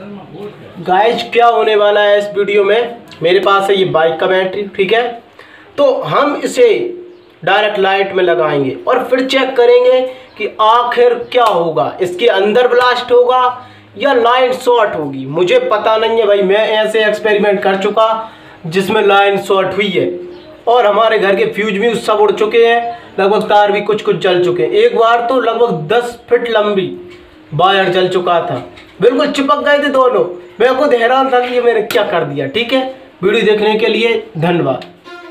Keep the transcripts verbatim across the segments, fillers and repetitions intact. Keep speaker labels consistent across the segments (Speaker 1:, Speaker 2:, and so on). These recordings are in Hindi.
Speaker 1: गाइज क्या होने वाला है इस वीडियो में, मेरे पास है ये बाइक का बैटरी, ठीक है। तो हम इसे डायरेक्ट लाइट में लगाएंगे और फिर चेक करेंगे कि आखिर क्या होगा, इसके अंदर ब्लास्ट होगा या लाइन शॉर्ट होगी। मुझे पता नहीं है भाई, मैं ऐसे एक्सपेरिमेंट कर चुका जिसमें लाइन शॉर्ट हुई है और हमारे घर के फ्यूज भी सब उड़ चुके हैं, लगभग तार भी कुछ कुछ जल चुके हैं। एक बार तो लगभग दस फीट लंबी वायर जल चुका था, बिल्कुल चिपक गए थे दोनों। मैं खुद हैरान था कि ये मैंने क्या कर दिया। ठीक है, वीडियो देखने के लिए धन्यवाद।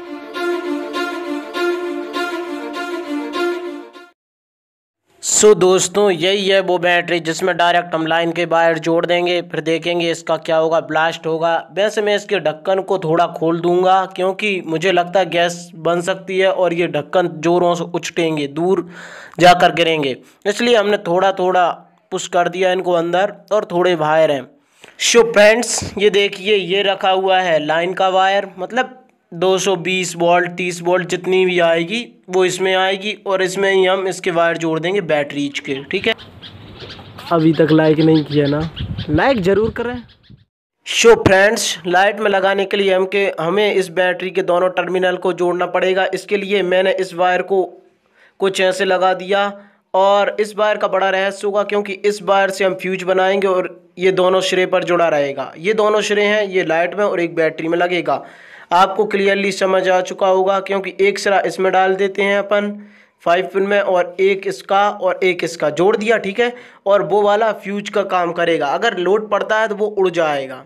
Speaker 1: सो so, दोस्तों यही है वो बैटरी जिसमें डायरेक्ट हम लाइन के वायर जोड़ देंगे, फिर देखेंगे इसका क्या होगा, ब्लास्ट होगा। वैसे मैं इसके ढक्कन को थोड़ा खोल दूंगा क्योंकि मुझे लगता है गैस बन सकती है और ये ढक्कन जोरों से उछटेंगे, दूर जाकर गिरेंगे, इसलिए हमने थोड़ा थोड़ा पुश कर दिया इनको अंदर और थोड़े वायर हैं। सो फ्रेंड्स ये देखिए, ये रखा हुआ है लाइन का वायर, मतलब दो सौ बीस वोल्ट तीस वोल्ट जितनी भी आएगी वो इसमें आएगी और इसमें ही हम इसके वायर जोड़ देंगे बैटरीज के। ठीक है, अभी तक लाइक नहीं किया ना, लाइक ज़रूर करें। सो फ्रेंड्स लाइट में लगाने के लिए हम के हमें इस बैटरी के दोनों टर्मिनल को जोड़ना पड़ेगा। इसके लिए मैंने इस वायर को कुछ ऐसे लगा दिया और इस वायर का बड़ा रहस्य होगा क्योंकि इस वायर से हम फ्यूज बनाएंगे और ये दोनों सिरे पर जुड़ा रहेगा। ये दोनों सिरे हैं, ये लाइट में और एक बैटरी में लगेगा। आपको क्लियरली समझ आ चुका होगा क्योंकि एक सिरा इसमें डाल देते हैं अपन फाइव पिन में और एक इसका और एक इसका जोड़ दिया। ठीक है, और वो वाला फ्यूज का काम करेगा, अगर लोड पड़ता है तो वो उड़ जाएगा।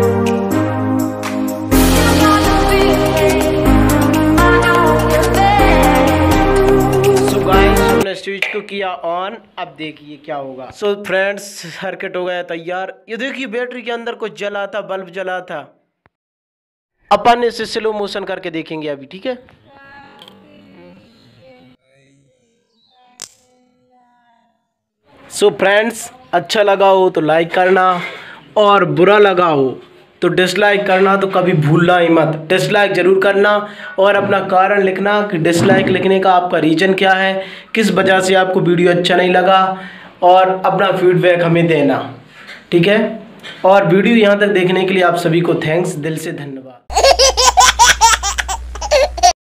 Speaker 1: सो गाइस हमने स्विच को किया ऑन, अब देखिए क्या होगा। सो फ्रेंड्स सर्किट हो गया तैयार। ये देखिए बैटरी के अंदर कुछ जला था, बल्ब जला था। अपन इसे स्लो मोशन करके देखेंगे अभी। ठीक है, सो फ्रेंड्स अच्छा लगा हो तो लाइक करना और बुरा लगा हो तो डिसलाइक करना, तो कभी भूलना ही मत। डिसलाइक ज़रूर करना और अपना कारण लिखना कि डिसलाइक लिखने का आपका रीज़न क्या है, किस वजह से आपको वीडियो अच्छा नहीं लगा, और अपना फीडबैक हमें देना। ठीक है, और वीडियो यहाँ तक देखने के लिए आप सभी को थैंक्स, दिल से धन्यवाद।